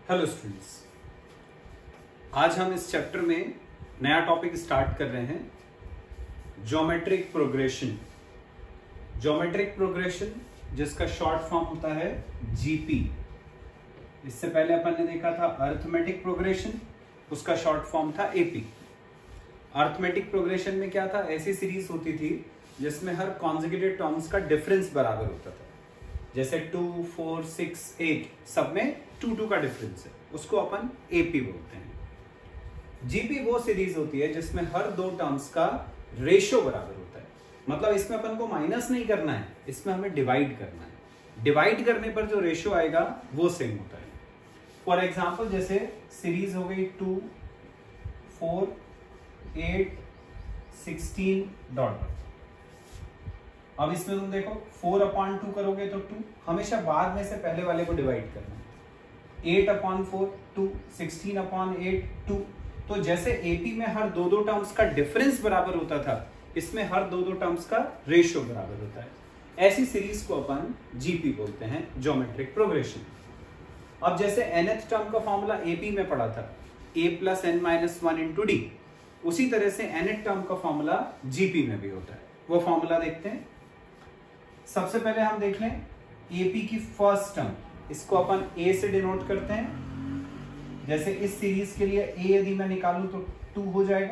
Hello students, आज हम इस चैप्टर में नया टॉपिक स्टार्ट कर रहे हैं, ज्योमेट्रिक प्रोग्रेशन। ज्योमेट्रिक प्रोग्रेशन जिसका शॉर्ट फॉर्म होता है जीपी। इससे पहले अपन ने देखा था अरिथमेटिक प्रोग्रेशन, उसका शॉर्ट फॉर्म था एपी। अरिथमेटिक प्रोग्रेशन में क्या था, ऐसी सीरीज होती थी जिसमें हर कॉन्जिक्यूटिव टर्म्स का डिफरेंस बराबर होता था। जैसे 2, 4, 6, 8 सब में 2 का डिफरेंस है, उसको अपन एपी बोलते हैं। जीपी वो सीरीज होती है जिसमें हर दो टर्म्स का रेशियो बराबर होता है। मतलब इसमें अपन को माइनस नहीं करना है, इसमें हमें डिवाइड करना है। डिवाइड करने पर जो रेशियो आएगा वो सेम होता है। फॉर एग्जाम्पल जैसे सीरीज हो गई 2, 4, 8, 16 डॉट। अब इसमें तुम देखो 4/2 करोगे तो 2, हमेशा बाद में से पहले वाले को डिवाइड करना है। 8/4 2, 16/8 2। तो जैसे एपी में हर दो टर्म्स का डिफरेंस बराबर होता था, इसमें हर दो टर्म्स का रेशियो बराबर होता है। ऐसी सीरीज को अपन जीपी बोलते हैं, ज्योमेट्रिक प्रोग्रेशन। अब जैसे nth टर्म का फॉर्मूला एपी में पढ़ा था, a + n-1 × d, उसी तरह से nth टर्म का फॉर्मूला जीपी में भी होता है। वो फॉर्मूला देखते हैं। सबसे पहले हम देख लें एपी की फर्स्ट टर्म, इसको अपन ए से डिनोट करते हैं। जैसे इस सीरीज के लिए ए यदि मैं निकालूं तो 2 हो जाएगा।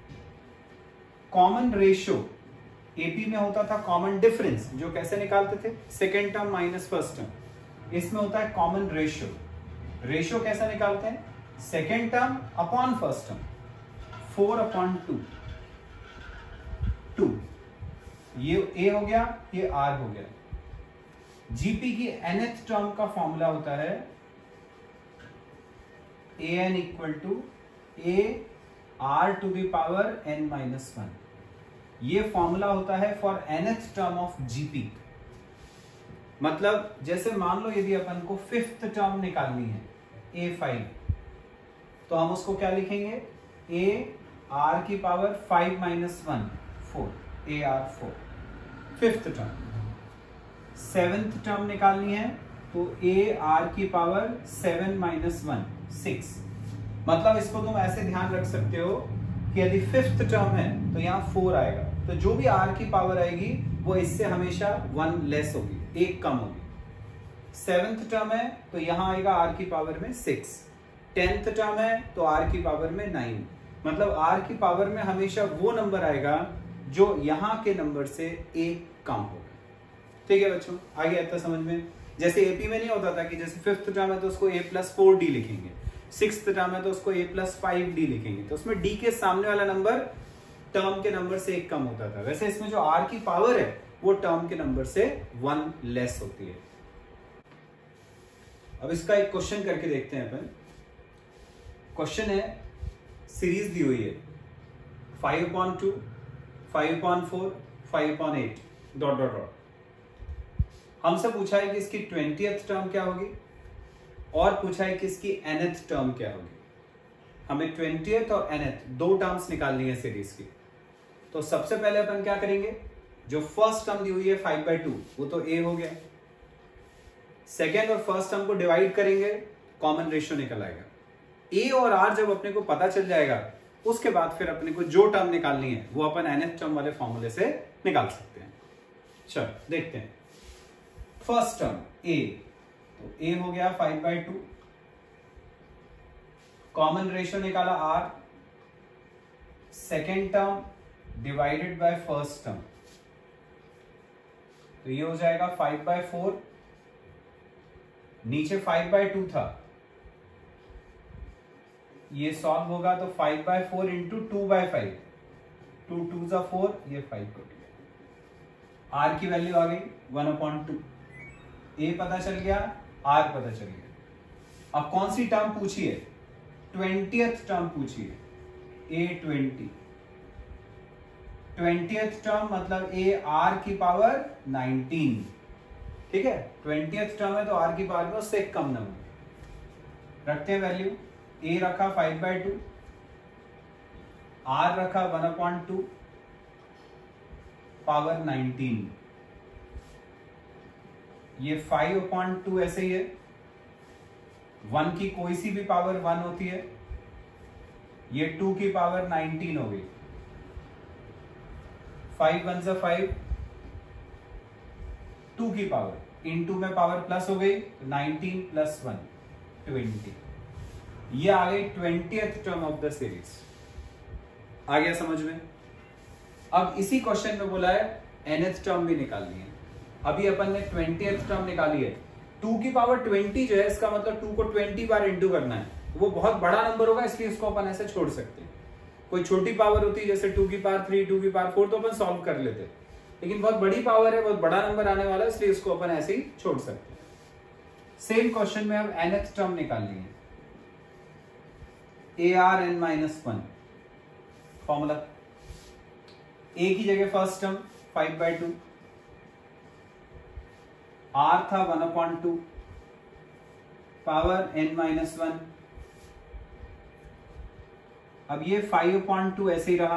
कॉमन रेशियो एपी में होता था कॉमन डिफरेंस, जो कैसे निकालते थे, second term minus first term. इसमें होता है कॉमन रेशियो। रेशियो कैसा निकालते हैं, second term upon first term, 4/2 2। ये ए हो गया, ये आर हो गया। जीपी की nth टर्म का फॉर्मूला होता है an = a(r⁻n-1). ये फॉर्मूला होता है for nth term of GP. मतलब जैसे मान लो यदि अपन को 5th टर्म निकालनी है a5, तो हम उसको क्या लिखेंगे, a(r⁵ 5-1) 4, AR4 5th term. 7th term निकालनी है तो AR⁵ 7-1 6। मतलब इसको तुम ऐसे ध्यान रख सकते हो कि यदि 5th टर्म है तो यहाँ 4 आएगा, तो जो भी R की पावर आएगी वो इससे हमेशा 1 लेस होगी, 1 कम होगी। 7th टर्म है तो यहाँ आएगा R की पावर में 6। 10th टर्म है तो R की पावर में 9। मतलब R की पावर में हमेशा वो नंबर आएगा जो यहां के नंबर से 1 कम होगा। ठीक है बच्चों, आ गया इतना समझ में। जैसे एपी में नहीं होता था कि जैसे 5th टर्म है तो उसको a+4d लिखेंगे, 6th टर्म है तो उसको a+5d लिखेंगे, तो उसमें d के सामने वाला नंबर टर्म के नंबर से 1 कम होता था। वैसे इसमें जो r की पावर है वो टर्म के नंबर से 1 लेस होती है। अब इसका एक क्वेश्चन करके देखते हैं अपन। क्वेश्चन है, सीरीज दी हुई है 5/2, 5/4, 5/8 ... हमसे पूछा है कि इसकी 20th टर्म क्या होगी और पूछा है कि इसकी nth टर्म क्या होगी। हमें 20th और nth दो टर्म्स निकालनी है सीरीज की। तो सबसे पहले अपन क्या करेंगे, जो फर्स्ट टर्म दी हुई है 5/2 वो तो a हो गया। सेकेंड और फर्स्ट टर्म को डिवाइड करेंगे, कॉमन रेशियो निकल आएगा। a और r जब अपने को पता चल जाएगा, उसके बाद फिर अपने को जो टर्म निकालनी है वो अपन nth टर्म वाले फॉर्मूले से निकाल सकते हैं। चलो देखते हैं। फर्स्ट टर्म a, तो a हो गया 5/2। कॉमन रेशियो निकाला r। Second term divided by first term, तो ये हो जाएगा 5/4। नीचे 5/2 था, ये सॉल्व होगा तो 5/4 × 2/5, 2 2 4, ये 5 कट गया। r की वैल्यू आ गई 1/2। a पता चल गया, r पता चल गया। अब कौन सी टर्म पूछी है, 20th टर्म पूछी है, a20। 20th टर्म मतलब AR⁵ 19। ठीक है, 20th टर्म है तो r की पावर में उससे एक कम नंबर रखते हैं वैल्यू। a रखा 5/2, r रखा 1/2, पावर 19। ये 5/2 ऐसे ही है, 1 की कोई सी भी पावर 1 होती है, ये 2 की पावर 19 हो गई, 5 1 जा 5, 2 की पावर, इनटू में पावर प्लस हो गई, 19 प्लस 1 20, ये आ गई 20th term of the series. आ गया समझ में? अब इसी क्वेश्चन में बोला है nth टर्म भी निकालनी है। अभी अपन ने 20th टर्म निकाली है, 2 की पावर 20 जो है, इसका मतलब 2 को 20 बार इंटू करना है, वो बहुत बड़ा नंबर होगा, इसलिए इसको अपन ऐसे छोड़ सकते हैं। कोई छोटी पावर होती है जैसे 2 की पावर 3, 2 की पावर 4, तो अपन सॉल्व कर लेते, लेकिन बहुत बड़ी पावर है, बहुत बड़ा नंबर आने वाला है, इसलिए इसको अपन ऐसे ही छोड़ सकते हैं। सेम क्वेश्चन में अब nth टर्म निकालनी है, ARn-1 फॉर्मूला, a की जगह फर्स्ट टर्म 5/2, r था 1/2, पावर n-1, अब ये 5/2 ऐसे ही रहा,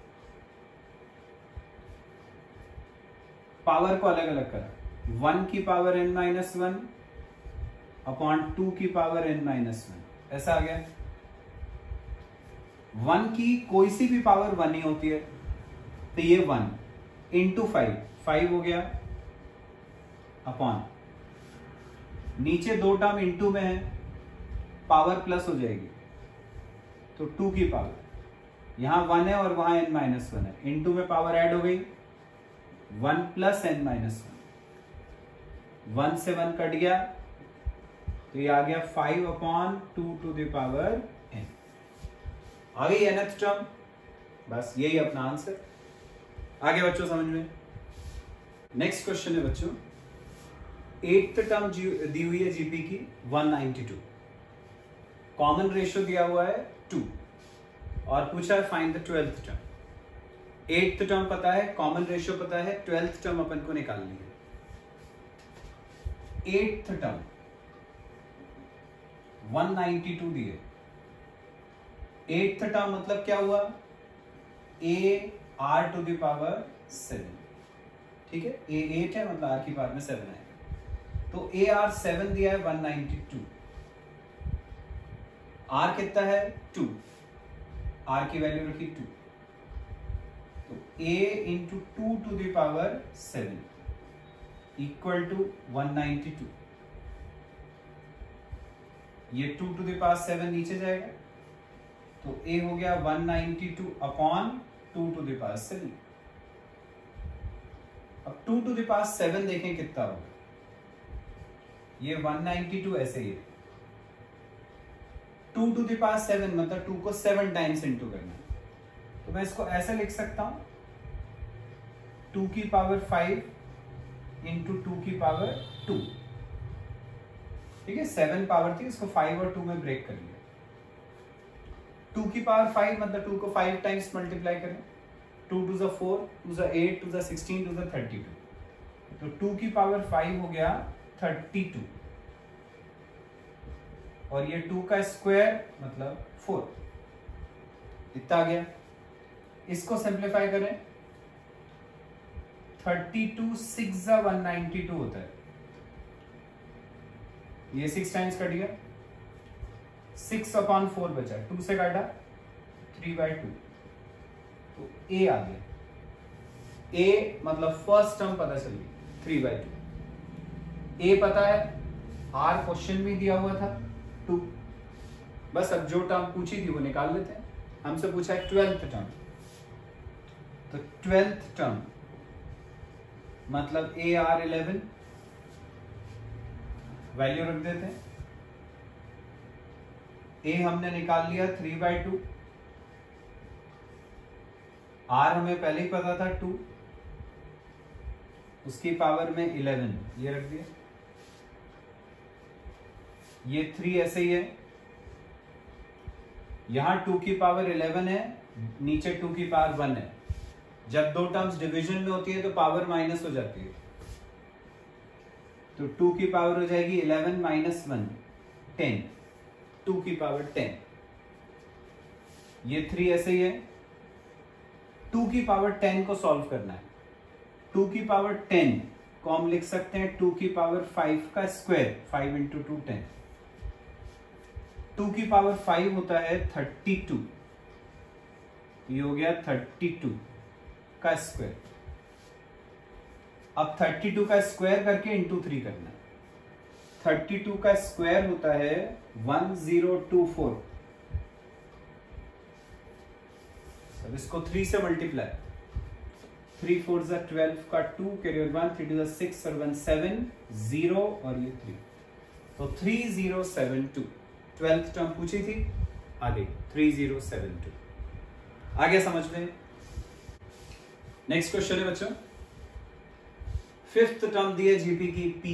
पावर को अलग अलग करा, 1 की पावर n-1 अपॉन 2 की पावर n-1, ऐसा आ गया। 1 की कोई सी भी पावर 1 ही होती है, तो ये 1 इंटू 5 हो गया, अपॉन नीचे दो टर्म इंटू में है, पावर प्लस हो जाएगी, तो 2 की पावर, यहां 1 है और वहां n-1 है, इंटू में पावर ऐड हो गई, 1 प्लस n-1, 1 से 1 कट गया, तो ये आ गया 5/2 टू द पावर n। आ गई nth टर्म, बस यही अपना आंसर। आगे बच्चों समझ में? नेक्स्ट क्वेश्चन है बच्चों, 8th टर्म दी हुई है जीपी की 192, कॉमन रेशियो दिया हुआ है 2 और पूछा है find the 12th term. 8th term पता है, कॉमन रेशियो पता है, 12th टर्म अपन को निकालनी है। 8th टर्म 192 दिए, 8th टर्म मतलब क्या हुआ, AR टू द पावर 7, ठीक है, A 8 है मतलब R की पावर में 7 है, तो AR 7 दिया है 192, R कितना है 2, R की वैल्यू रखी 2, तो A into 2 to the power 7 equal to 192, ये 2 टू द पावर 7 नीचे जाएगा, तो A हो गया 192 अपॉन 2 टू द पावर 7। अब 2 टू द पावर 7 देखें कितना होगा, ये 192 ऐसे ही है, 2 टू द पावर 7 मतलब 2 को 7 टाइम्स इंटू करना है, तो मैं इसको ऐसे लिख सकता हूं, 2 की पावर 5 इंटू 2 की पावर 2, ठीक है, 7 पावर थी, इसको 5 और 2 में ब्रेक कर लिया, 2 की पावर 5 मतलब 2 को 5 टाइम्स मल्टीप्लाई करें, 2 टू ज़ा 4, 2 ज़ा 8, 2 ज़ा 16, 2 ज़ा 32, तो 2 की पावर 5 हो गया 32, और ये 2 का स्क्वायर मतलब 4, इतना आ गया। इसको सिंप्लीफाई करें, 32 6 ज़ा 192 होता है, ये 6 टाइम्स कट गया, 6/4 बचा, 2 से काटा 3/2, तो A आ गया, A मतलब फर्स्ट टर्म पता चल गई 3/2, A पता है, R क्वेश्चन में दिया हुआ था 2, बस अब जो टर्म पूछी थी वो निकाल लेते हैं। हमसे पूछा है 12th टर्म, तो 12th टर्म मतलब AR 11, वैल्यू रख देते हैं, A हमने निकाल लिया 3/2, R हमें पहले ही पता था 2, उसकी पावर में 11 ये रख दिया, ये 3 ऐसे ही है, यहां 2 की पावर 11 है, नीचे 2 की पावर 1 है, जब दो टर्म्स डिवीजन में होती है तो पावर माइनस हो जाती है, तो 2 की पावर हो जाएगी 11 माइनस 1 10, 2 की पावर 10, ये 3 ऐसे ही है, 2 की पावर 10 को सॉल्व करना है, 2 की पावर 10 को हम लिख सकते हैं 2 की पावर 5 का स्क्वायर, 5 इंटू 2 10, 2 की पावर 5 होता है 32, ये हो गया 32 का स्क्वायर। अब 32 का स्क्वायर करके इंटू 3 करना है। 32 का स्क्वायर होता है 1024। अब इसको 3 से मल्टीप्लाई, 3 4 जा 12 का 2 कैरी 1, 3 2 6 और 1 7 0 और ये 3, तो 3072 12th टर्म पूछी थी, आगे 3072 आगे समझ में। नेक्स्ट क्वेश्चन है बच्चों, 5th टर्म दी है जीपी की P,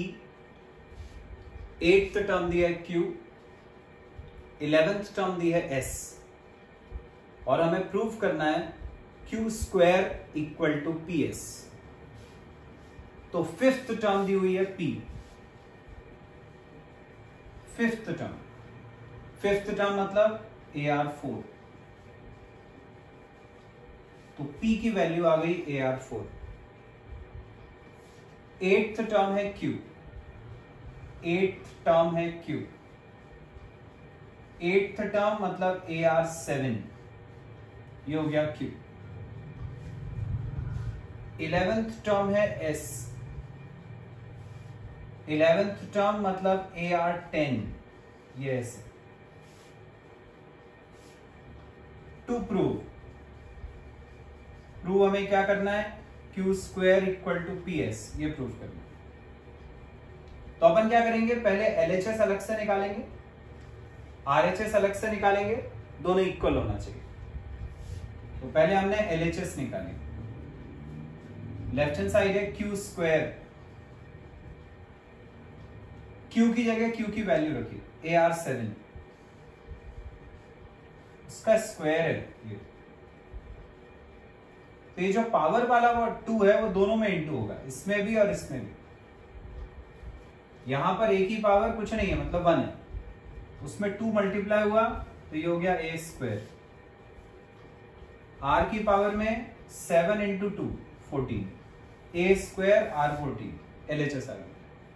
8th टर्म दी है Q, 11th टर्म दी है S, और हमें प्रूव करना है Q square equal to PS। तो 5th टर्म दी हुई है P, 5th टर्म मतलब AR4, तो P की वैल्यू आ गई AR4। 8th टर्म है Q, 8th टर्म है Q, 8th टर्म मतलब AR7, ये हो गया Q। 11th टर्म है S, 11th टर्म मतलब AR10, ये S। टू प्रूव हमें क्या करना है, Q square equal to PS, ये प्रूव करना है। तो अपन क्या करेंगे, पहले LHS अलग से निकालेंगे, RHS अलग से निकालेंगे, दोनों इक्वल होना चाहिए। तो पहले हमने LHS निकाले, लेफ्ट हैंड साइड है Q स्क्वायर, Q की जगह Q की वैल्यू रखी AR7, उसका स्क्वायर है ये। तो ये जो पावर वाला वो 2 है वो दोनों में इंटू होगा, इसमें भी और इसमें भी। यहां पर एक ही पावर कुछ नहीं है, मतलब 1 है, उसमें 2 मल्टीप्लाई हुआ तो ये हो गया A स्क्वायर। R की पावर में 7 into 2 14, A square R14, LHS आ गया।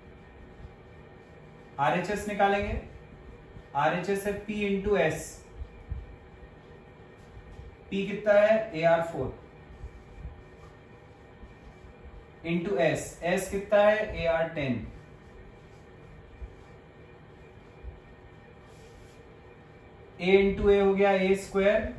RHS निकालेंगे, RHS है P इंटू S, P कितना है AR4 इंटू S, S कितना है AR10, A इंटू A हो गया A स्क्वायर,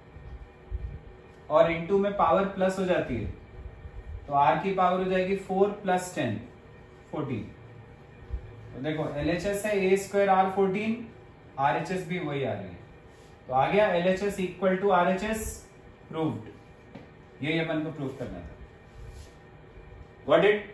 और इंटू में पावर प्लस हो जाती है तो R की पावर हो जाएगी 4 प्लस 10 14। तो देखो LHS है A स्क्वायर R14, RHS भी वही आ रही है, तो आ गया LHS equal to RHS, proved. ये अपन को प्रूव करना था। Got it?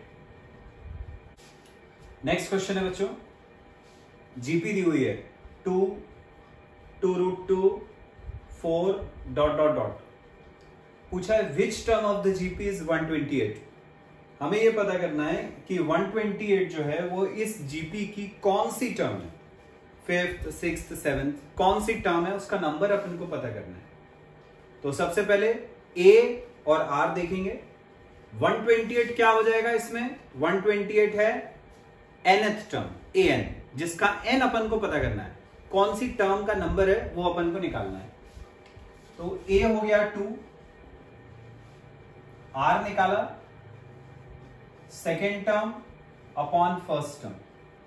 नेक्स्ट क्वेश्चन है बच्चों, जीपी दी हुई है 2 2√2 4 डॉट डॉट डॉट, पूछा है which term of the GP is 128। हमें यह पता करना है कि 128 जो है वो इस जीपी की कौन सी टर्म है, 5th 6th 7th कौन सी टर्म है, उसका नंबर अपन को पता करना है। तो सबसे पहले A और R देखेंगे। 128 क्या हो जाएगा इसमें, 128 है nth टर्म an, जिसका n अपन को पता करना है, कौन सी टर्म का नंबर है वो अपन को निकालना है। तो A हो गया 2, R निकाला, second term upon first term,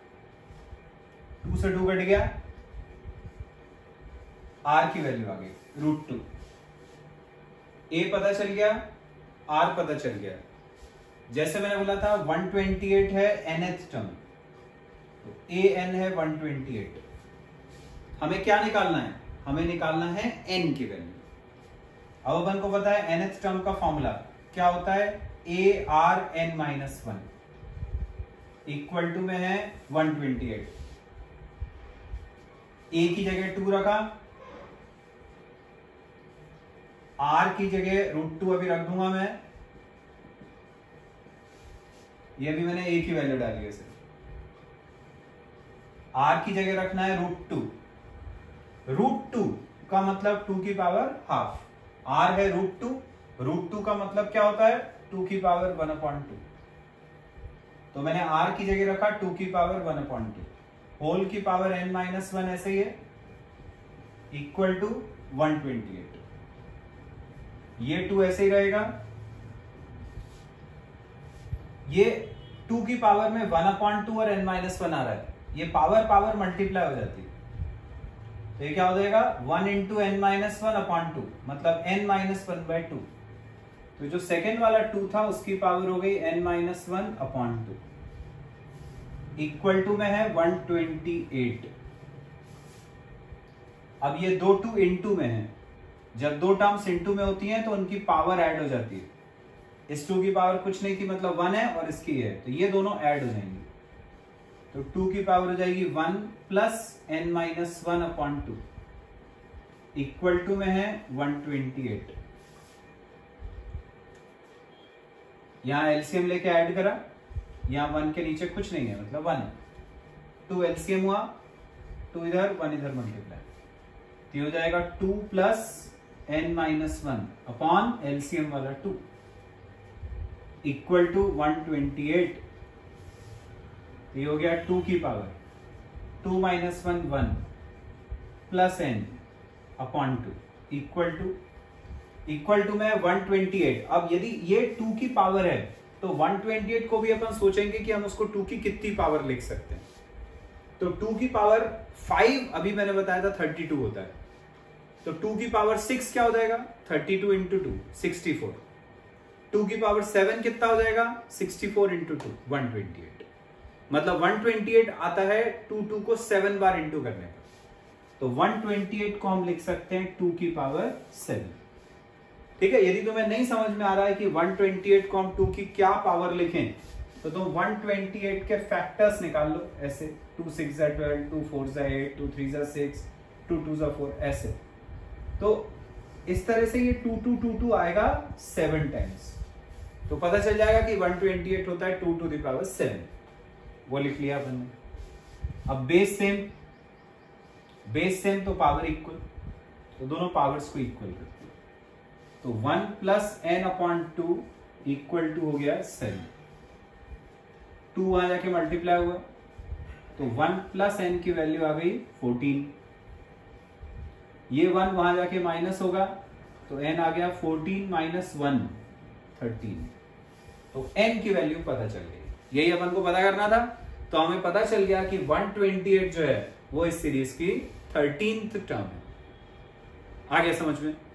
2 से 2 कट गया, R की वैल्यू आ गई √2। A पता चल गया, R पता चल गया। जैसे मैंने बोला था 128 है nth टर्म, तो an है 128। हमें क्या निकालना है, हमें निकालना है n की वैल्यू। अब अपन को पता है nth टर्म का फॉर्मूला क्या होता है, ARn-1 इक्वल टू में है 128। A की जगह 2 रखा, R की जगह √2 अभी रख दूंगा मैं, ये भी मैंने A की वैल्यू डाली है सिर्फ। R की जगह रखना है √2, √2 का मतलब 2 की पावर हाफ, R है √2, √2 का मतलब क्या होता है 2 की पावर 1/2। तो मैंने R की जगह रखा 2 की पावर 1/2, होल की पावर n-1 ऐसे ही है, इक्वल टू 128। ये 2 ऐसे ही रहेगा, ये 2 की पावर में 1/2 और n-1 आ रहा है, ये पावर मल्टीप्लाई हो जाती है, तो ये क्या हो जाएगा 1 इंटू n-1/2 मतलब n-1/2। तो जो सेकेंड वाला 2 था उसकी पावर हो गई n-1/2 इक्वल टू में है 128। अब ये दो 2 इंटू में है, जब दो टर्म्स इंटू में होती हैं तो उनकी पावर ऐड हो जाती है। इस 2 की पावर कुछ नहीं थी मतलब 1 है और इसकी है, तो ये दोनों ऐड हो जाएंगी, तो 2 की पावर हो जाएगी 1 प्लस n-1/2 इक्वल टू में है 128। यहां एलसीएम लेके ऐड करा, यहां 1 के नीचे कुछ नहीं है मतलब 1 है, 2 एलसीएम हुआ, 2 इधर 1 इधर मल्टीप्लाई, तो ये हो जाएगा 2 प्लस n-1 अपॉन एलसीएम वाला 2 इक्वल टू 128। ये हो गया 2 की power 2 - 1 1 plus n upon 2 equal to में 128। अब यदि ये 2 की पावर है तो 128 को भी अपन सोचेंगे कि हम उसको 2 की कितनी पावर लिख सकते हैं, तो 2 की पावर 5 अभी मैंने बताया था 32 होता है, तो 2 की पावर 6 क्या हो जाएगा 32 इंटू 2 64। 2 की पावर 7 कितना हो जाएगा 64 इंटू 2 128, मतलब 128 आता है 2 को 7 बार इंटू करने पर, तो 128 को हम लिख सकते हैं 2 की पावर 7। ठीक है, यदि तुम्हें नहीं समझ में आ रहा है कि 128 को हम 2 की क्या पावर लिखें, तो तुम 128 के फैक्टर्स निकाल लो ऐसे, 2 6 12, 2 4 8, 2 3 6, 2 2 4 ऐसे, तो इस तरह से ये 2 2 2 2 आएगा 7 टाइम्स, तो पता चल जाएगा कि 128 होता है 2 टू द पावर 7, वो लिख लिया अपन ने। अब बेस सेम तो पावर इक्वल, तो दोनों पावर्स को इक्वल करते हैं, तो 1 प्लस n/2 इक्वल टू हो गया 7, 2 वहां जाके मल्टीप्लाई हुआ, तो 1 प्लस n की वैल्यू आ गई 14, ये 1 वहां जाके माइनस होगा तो n आ गया 14 - 1 13, तो n की वैल्यू पता चल गई। यही अपन को पता करना था, तो हमें पता चल गया कि 128 जो है वो इस सीरीज की 13th टर्म है। आ गया समझ में?